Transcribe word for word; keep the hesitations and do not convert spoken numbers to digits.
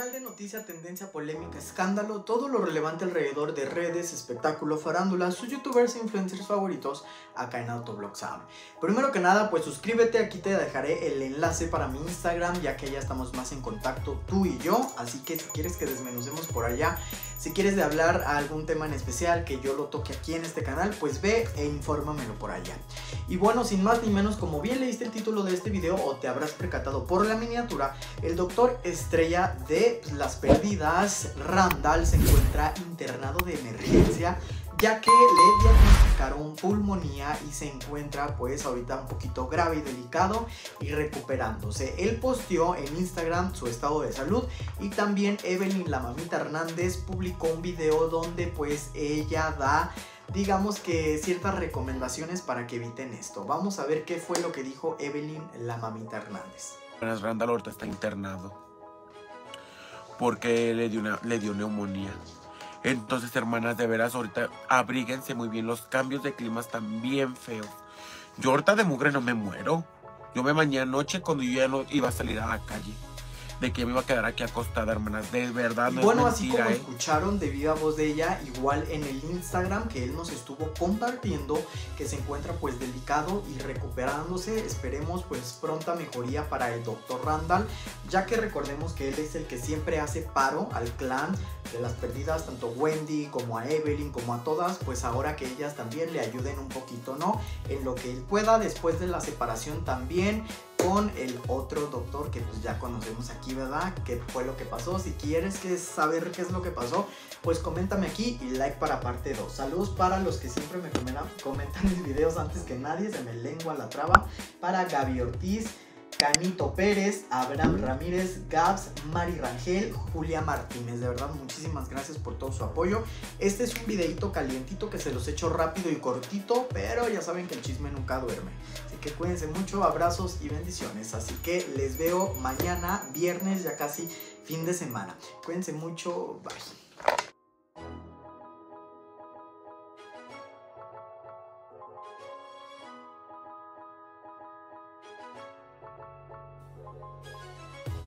canal de noticia, tendencia, polémica, escándalo, todo lo relevante alrededor de redes, espectáculo, farándula, sus youtubers e influencers favoritos acá en Autoblog Sound. Primero que nada, pues suscríbete, aquí te dejaré el enlace para mi Instagram, ya que ya estamos más en contacto tú y yo, así que si quieres que desmenucemos por allá, si quieres de hablar a algún tema en especial que yo lo toque aquí en este canal, pues ve e infórmamelo por allá. Y bueno, sin más ni menos, como bien leíste el título de este video o te habrás percatado por la miniatura, el doctor estrella de Las Perdidas, Randall, se encuentra internado de emergencia, ya que le diagnosticaron pulmonía y se encuentra pues ahorita un poquito grave y delicado y recuperándose. Él posteó en Instagram su estado de salud y también Evelyn, la mamita Hernández, publicó un video donde pues ella da, digamos que ciertas recomendaciones para que eviten esto. Vamos a ver qué fue lo que dijo Evelyn, la mamita Hernández. Buenas, Randall ahorita está internado porque le dio, una, le dio neumonía. Entonces, hermanas, de veras, ahorita abríguense muy bien. Los cambios de clima están bien feos. Yo ahorita de mugre no me muero. Yo me bañé anoche cuando yo ya no iba a salir a la calle. De que me iba a quedar aquí acostada, hermanas. De verdad, no bueno, es mentira, así como ¿eh? Escucharon de viva voz de ella, igual en el Instagram que él nos estuvo compartiendo, que se encuentra pues delicado y recuperándose. Esperemos pues pronta mejoría para el doctor Randall, ya que recordemos que él es el que siempre hace paro al clan de Las Perdidas, tanto Wendy como a Evelyn, como a todas, pues ahora que ellas también le ayuden un poquito, ¿no? En lo que él pueda, después de la separación también con el otro doctor que pues ya conocemos aquí, ¿verdad? ¿Qué fue lo que pasó? Si quieres que saber qué es lo que pasó, pues coméntame aquí y like para parte dos. Saludos para los que siempre me comentan, comentan mis videos antes que nadie, se me lengua la traba. Para Gaby Ortiz, Canito Pérez, Abraham Ramírez, Gabs, Mari Rangel, Julia Martínez. De verdad, muchísimas gracias por todo su apoyo. Este es un videito calientito que se los echo rápido y cortito, pero ya saben que el chisme nunca duerme. Así que cuídense mucho, abrazos y bendiciones. Así que les veo mañana, viernes, ya casi fin de semana. Cuídense mucho, bye.